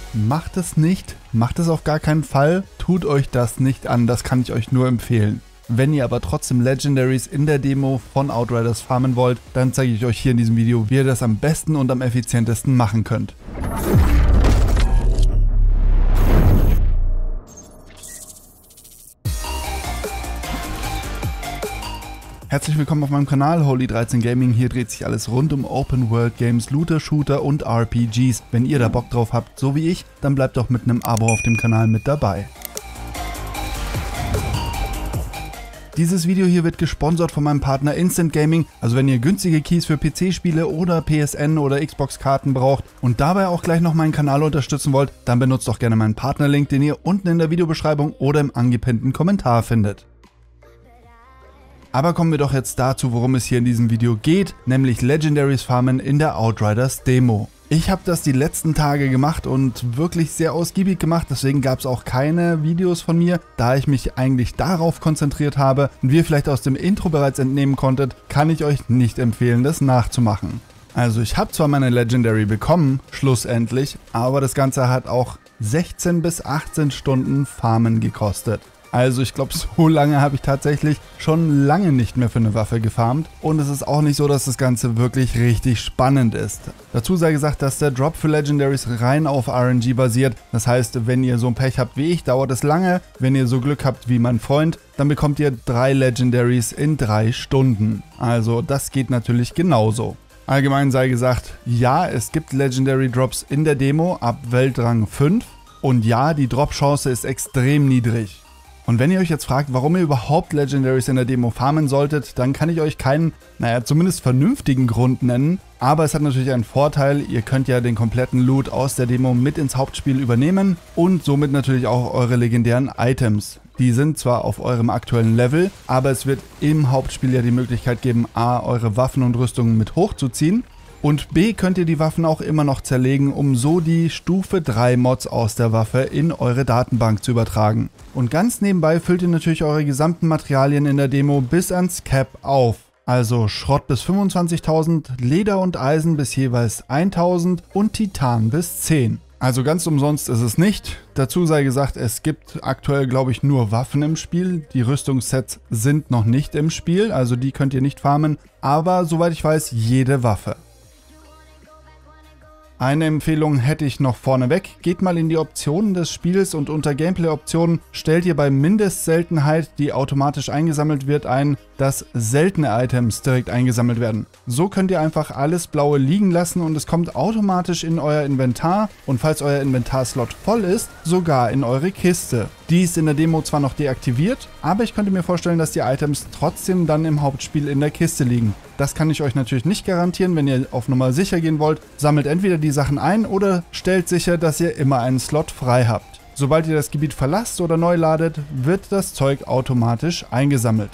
macht es nicht, macht es auf gar keinen Fall, tut euch das nicht an, das kann ich euch nur empfehlen. Wenn ihr aber trotzdem Legendaries in der Demo von Outriders farmen wollt, dann zeige ich euch hier in diesem Video, wie ihr das am besten und am effizientesten machen könnt. Herzlich willkommen auf meinem Kanal Holy13 Gaming. Hier dreht sich alles rund um Open World Games, Looter, Shooter und RPGs. Wenn ihr da Bock drauf habt, so wie ich, dann bleibt doch mit einem Abo auf dem Kanal mit dabei. Dieses Video hier wird gesponsert von meinem Partner Instant Gaming, also wenn ihr günstige Keys für PC-Spiele oder PSN oder Xbox-Karten braucht und dabei auch gleich noch meinen Kanal unterstützen wollt, dann benutzt doch gerne meinen Partnerlink, den ihr unten in der Videobeschreibung oder im angepinnten Kommentar findet. Aber kommen wir doch jetzt dazu, worum es hier in diesem Video geht, nämlich Legendaries farmen in der Outriders Demo. Ich habe das die letzten Tage gemacht und wirklich sehr ausgiebig gemacht, deswegen gab es auch keine Videos von mir, da ich mich eigentlich darauf konzentriert habe und wie ihr vielleicht aus dem Intro bereits entnehmen konntet, kann ich euch nicht empfehlen, das nachzumachen. Also ich habe zwar meine Legendary bekommen, schlussendlich, aber das Ganze hat auch 16 bis 18 Stunden Farmen gekostet. Also ich glaube, so lange habe ich tatsächlich schon lange nicht mehr für eine Waffe gefarmt und es ist auch nicht so, dass das Ganze wirklich richtig spannend ist. Dazu sei gesagt, dass der Drop für Legendaries rein auf RNG basiert. Das heißt, wenn ihr so ein Pech habt wie ich, dauert es lange. Wenn ihr so Glück habt wie mein Freund, dann bekommt ihr 3 Legendaries in 3 Stunden. Also das geht natürlich genauso. Allgemein sei gesagt, ja, es gibt Legendary Drops in der Demo ab Weltrang 5 und ja, die Drop-Chance ist extrem niedrig. Und wenn ihr euch jetzt fragt, warum ihr überhaupt Legendaries in der Demo farmen solltet, dann kann ich euch keinen, zumindest vernünftigen Grund nennen. Aber es hat natürlich einen Vorteil, ihr könnt ja den kompletten Loot aus der Demo mit ins Hauptspiel übernehmen und somit natürlich auch eure legendären Items. Die sind zwar auf eurem aktuellen Level, aber es wird im Hauptspiel ja die Möglichkeit geben, A, eure Waffen und Rüstungen mit hochzuziehen. Und B, könnt ihr die Waffen auch immer noch zerlegen, um so die Stufe 3 Mods aus der Waffe in eure Datenbank zu übertragen. Und ganz nebenbei füllt ihr natürlich eure gesamten Materialien in der Demo bis ans Cap auf. Also Schrott bis 25.000, Leder und Eisen bis jeweils 1.000 und Titan bis 10. Also ganz umsonst ist es nicht. Dazu sei gesagt, es gibt aktuell, glaube ich, nur Waffen im Spiel. Die Rüstungssets sind noch nicht im Spiel, also die könnt ihr nicht farmen. Aber soweit ich weiß, jede Waffe. Eine Empfehlung hätte ich noch vorneweg, geht mal in die Optionen des Spiels und unter Gameplay-Optionen stellt ihr bei Mindestseltenheit, die automatisch eingesammelt wird, ein, dass seltene Items direkt eingesammelt werden. So könnt ihr einfach alles Blaue liegen lassen und es kommt automatisch in euer Inventar und falls euer Inventarslot voll ist, sogar in eure Kiste. Die ist in der Demo zwar noch deaktiviert, aber ich könnte mir vorstellen, dass die Items trotzdem dann im Hauptspiel in der Kiste liegen. Das kann ich euch natürlich nicht garantieren, wenn ihr auf Nummer sicher gehen wollt. Sammelt entweder die Sachen ein oder stellt sicher, dass ihr immer einen Slot frei habt. Sobald ihr das Gebiet verlasst oder neu ladet, wird das Zeug automatisch eingesammelt.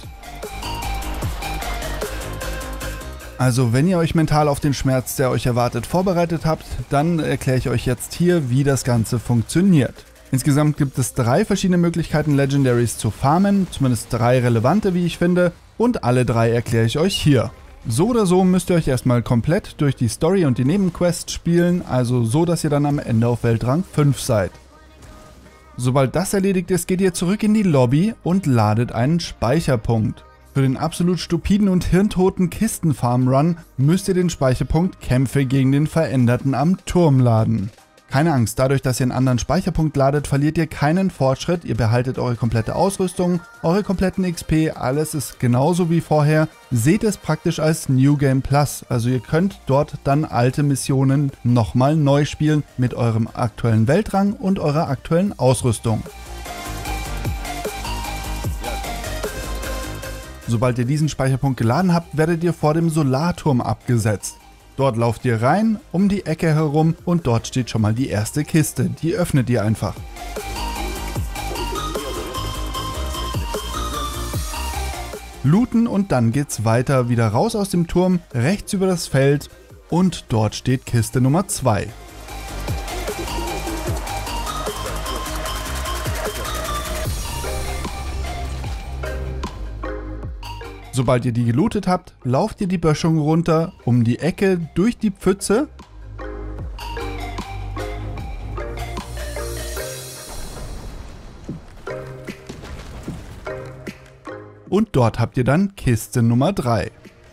Also wenn ihr euch mental auf den Schmerz, der euch erwartet, vorbereitet habt, dann erkläre ich euch jetzt hier, wie das Ganze funktioniert. Insgesamt gibt es 3 verschiedene Möglichkeiten, Legendaries zu farmen, zumindest 3 relevante, wie ich finde, und alle 3 erkläre ich euch hier. So oder so müsst ihr euch erstmal komplett durch die Story und die Nebenquests spielen, also so, dass ihr dann am Ende auf Weltrang 5 seid. Sobald das erledigt ist, geht ihr zurück in die Lobby und ladet einen Speicherpunkt. Für den absolut stupiden und hirntoten Kistenfarm-Run müsst ihr den Speicherpunkt Kämpfe gegen den Veränderten am Turm laden. Keine Angst, dadurch, dass ihr einen anderen Speicherpunkt ladet, verliert ihr keinen Fortschritt, ihr behaltet eure komplette Ausrüstung, eure kompletten XP, alles ist genauso wie vorher. Seht es praktisch als New Game Plus, also ihr könnt dort dann alte Missionen nochmal neu spielen mit eurem aktuellen Weltrang und eurer aktuellen Ausrüstung. Sobald ihr diesen Speicherpunkt geladen habt, werdet ihr vor dem Solarturm abgesetzt. Dort lauft ihr rein, um die Ecke herum und dort steht schon mal die erste Kiste. Die öffnet ihr einfach. Looten und dann geht's weiter wieder raus aus dem Turm, rechts über das Feld und dort steht Kiste Nummer 2. Sobald ihr die gelootet habt, lauft ihr die Böschung runter, um die Ecke, durch die Pfütze. und dort habt ihr dann Kiste Nummer 3.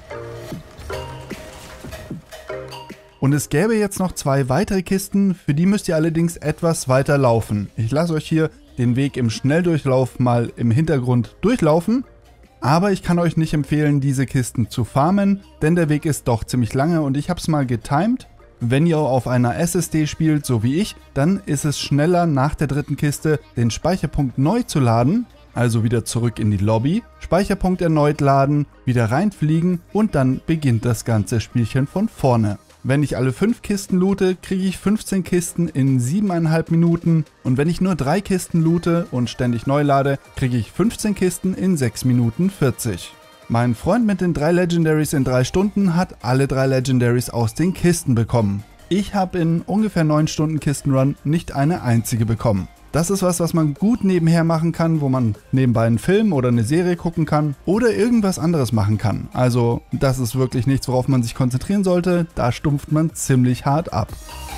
Und es gäbe jetzt noch 2 weitere Kisten, für die müsst ihr allerdings etwas weiter laufen. Ich lasse euch hier den Weg im Schnelldurchlauf mal im Hintergrund durchlaufen, aber ich kann euch nicht empfehlen, diese Kisten zu farmen, denn der Weg ist doch ziemlich lange und ich habe es mal getimed. Wenn ihr auf einer SSD spielt, so wie ich, dann ist es schneller nach der 3. Kiste den Speicherpunkt neu zu laden, also wieder zurück in die Lobby, Speicherpunkt erneut laden, wieder reinfliegen und dann beginnt das ganze Spielchen von vorne. Wenn ich alle 5 Kisten loote, kriege ich 15 Kisten in 7,5 Minuten und wenn ich nur 3 Kisten loote und ständig neu lade, kriege ich 15 Kisten in 6 Minuten 40. Mein Freund mit den 3 Legendaries in 3 Stunden hat alle 3 Legendaries aus den Kisten bekommen. Ich habe in ungefähr 9 Stunden Kistenrun nicht eine einzige bekommen. Das ist was man gut nebenher machen kann, wo man nebenbei einen Film oder eine Serie gucken kann oder irgendwas anderes machen kann. Also das ist wirklich nichts, worauf man sich konzentrieren sollte, da stumpft man ziemlich hart ab.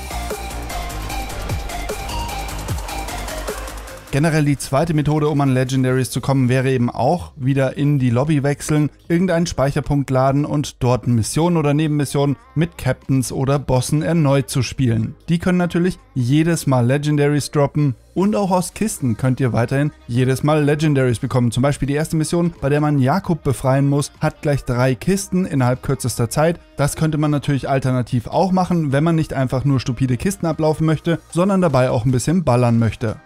Generell die zweite Methode, um an Legendaries zu kommen, wäre eben auch wieder in die Lobby wechseln, irgendeinen Speicherpunkt laden und dort Missionen oder Nebenmissionen mit Captains oder Bossen erneut zu spielen. Die können natürlich jedes Mal Legendaries droppen und auch aus Kisten könnt ihr weiterhin jedes Mal Legendaries bekommen. Zum Beispiel die erste Mission, bei der man Jakub befreien muss, hat gleich 3 Kisten innerhalb kürzester Zeit. Das könnte man natürlich alternativ auch machen, wenn man nicht einfach nur stupide Kisten ablaufen möchte, sondern dabei auch ein bisschen ballern möchte.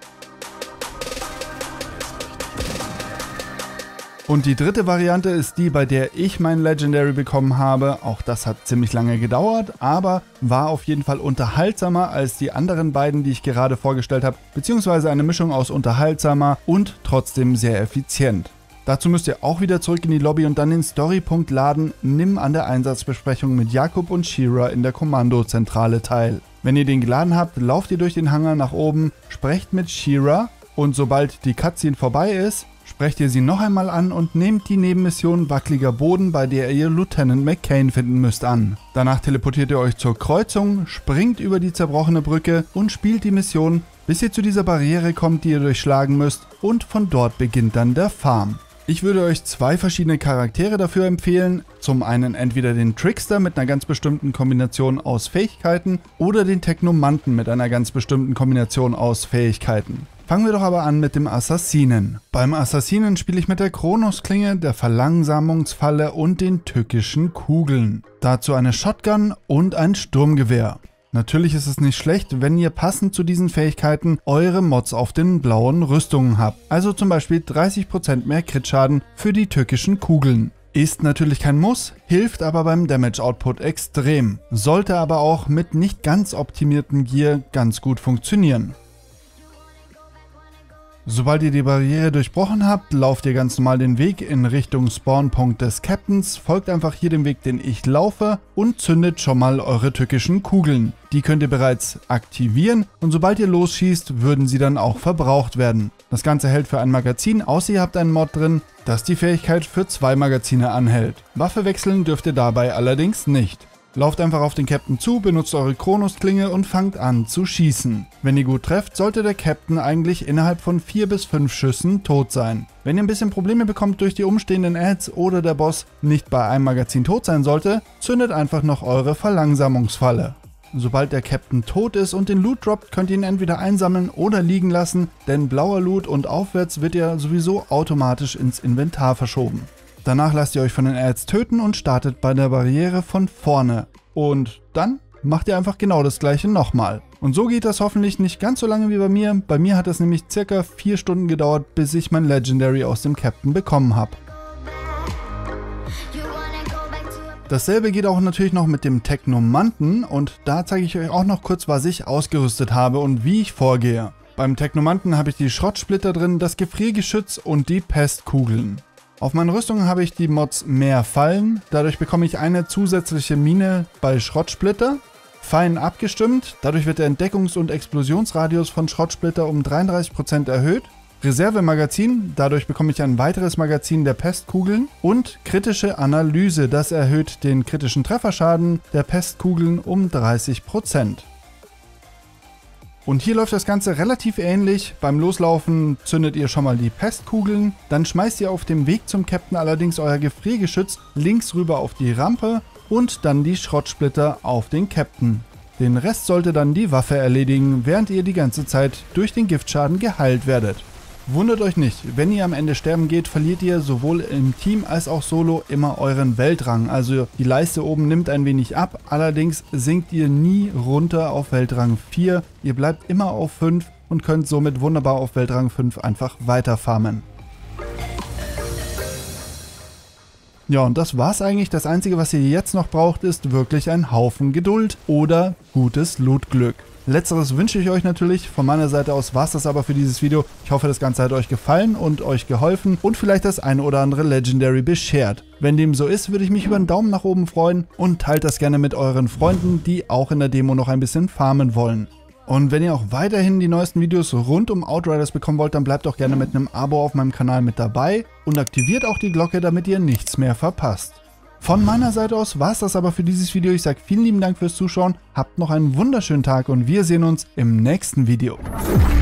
Und die dritte Variante ist die, bei der ich mein Legendary bekommen habe. Auch das hat ziemlich lange gedauert, aber war auf jeden Fall unterhaltsamer als die anderen beiden, die ich gerade vorgestellt habe, beziehungsweise eine Mischung aus unterhaltsamer und trotzdem sehr effizient. Dazu müsst ihr auch wieder zurück in die Lobby und dann den Storypunkt laden. Nimm an der Einsatzbesprechung mit Jakub und Shira in der Kommandozentrale teil. Wenn ihr den geladen habt, lauft ihr durch den Hangar nach oben, sprecht mit Shira und sobald die Cutscene vorbei ist, sprecht ihr sie noch einmal an und nehmt die Nebenmission Wackeliger Boden, bei der ihr Lieutenant McCain finden müsst, an. Danach teleportiert ihr euch zur Kreuzung, springt über die zerbrochene Brücke und spielt die Mission, bis ihr zu dieser Barriere kommt, die ihr durchschlagen müsst, und von dort beginnt dann der Farm. Ich würde euch 2 verschiedene Charaktere dafür empfehlen. Zum einen entweder den Trickster mit einer ganz bestimmten Kombination aus Fähigkeiten oder den Technomanten mit einer ganz bestimmten Kombination aus Fähigkeiten. Fangen wir doch aber an mit dem Assassinen. Beim Assassinen spiele ich mit der Kronosklinge, der Verlangsamungsfalle und den tückischen Kugeln. Dazu eine Shotgun und ein Sturmgewehr. Natürlich ist es nicht schlecht, wenn ihr passend zu diesen Fähigkeiten eure Mods auf den blauen Rüstungen habt. Also zum Beispiel 30% mehr Crit-Schaden für die tückischen Kugeln. Ist natürlich kein Muss, hilft aber beim Damage Output extrem. Sollte aber auch mit nicht ganz optimiertem Gear ganz gut funktionieren. Sobald ihr die Barriere durchbrochen habt, lauft ihr ganz normal den Weg in Richtung Spawnpunkt des Captains, folgt einfach hier dem Weg, den ich laufe und zündet schon mal eure tückischen Kugeln. Die könnt ihr bereits aktivieren und sobald ihr losschießt, würden sie dann auch verbraucht werden. Das Ganze hält für ein Magazin, außer ihr habt einen Mod drin, das die Fähigkeit für 2 Magazine anhält. Waffe wechseln dürft ihr dabei allerdings nicht. Lauft einfach auf den Captain zu, benutzt eure Kronosklinge und fangt an zu schießen. Wenn ihr gut trefft, sollte der Captain eigentlich innerhalb von 4 bis 5 Schüssen tot sein. Wenn ihr ein bisschen Probleme bekommt durch die umstehenden Ads oder der Boss nicht bei einem Magazin tot sein sollte, zündet einfach noch eure Verlangsamungsfalle. Sobald der Captain tot ist und den Loot droppt, könnt ihr ihn entweder einsammeln oder liegen lassen, denn blauer Loot und aufwärts wird ja sowieso automatisch ins Inventar verschoben. Danach lasst ihr euch von den Ads töten und startet bei der Barriere von vorne. Und dann macht ihr einfach genau das gleiche nochmal. Und so geht das hoffentlich nicht ganz so lange wie bei mir. Bei mir hat es nämlich circa 4 Stunden gedauert, bis ich mein Legendary aus dem Captain bekommen habe. Dasselbe geht auch natürlich noch mit dem Technomanten und da zeige ich euch auch noch kurz, was ich ausgerüstet habe und wie ich vorgehe. Beim Technomanten habe ich die Schrottsplitter drin, das Gefriergeschütz und die Pestkugeln. Auf meinen Rüstungen habe ich die Mods mehr Fallen, dadurch bekomme ich eine zusätzliche Mine bei Schrottsplitter. Fein abgestimmt, dadurch wird der Entdeckungs- und Explosionsradius von Schrottsplitter um 33% erhöht. Reservemagazin, dadurch bekomme ich ein weiteres Magazin der Pestkugeln. Und kritische Analyse, das erhöht den kritischen Trefferschaden der Pestkugeln um 30%. Und hier läuft das Ganze relativ ähnlich. Beim Loslaufen zündet ihr schon mal die Pestkugeln, dann schmeißt ihr auf dem Weg zum Captain allerdings euer Gefriergeschütz links rüber auf die Rampe und dann die Schrottsplitter auf den Captain. Den Rest sollte dann die Waffe erledigen, während ihr die ganze Zeit durch den Giftschaden geheilt werdet. Wundert euch nicht, wenn ihr am Ende sterben geht, verliert ihr sowohl im Team als auch solo immer euren Weltrang. Also die Leiste oben nimmt ein wenig ab, allerdings sinkt ihr nie runter auf Weltrang 4. Ihr bleibt immer auf 5 und könnt somit wunderbar auf Weltrang 5 einfach weiter farmen. Ja, und das war's eigentlich. Das Einzige, was ihr jetzt noch braucht, ist wirklich ein Haufen Geduld oder gutes Lootglück. Letzteres wünsche ich euch natürlich. Von meiner Seite aus war es das aber für dieses Video. Ich hoffe, das Ganze hat euch gefallen und euch geholfen und vielleicht das ein oder andere Legendary beschert. Wenn dem so ist, würde ich mich über einen Daumen nach oben freuen und teilt das gerne mit euren Freunden, die auch in der Demo noch ein bisschen farmen wollen. Und wenn ihr auch weiterhin die neuesten Videos rund um Outriders bekommen wollt, dann bleibt doch gerne mit einem Abo auf meinem Kanal mit dabei und aktiviert auch die Glocke, damit ihr nichts mehr verpasst. Von meiner Seite aus war es das aber für dieses Video. Ich sage vielen lieben Dank fürs Zuschauen, habt noch einen wunderschönen Tag und wir sehen uns im nächsten Video.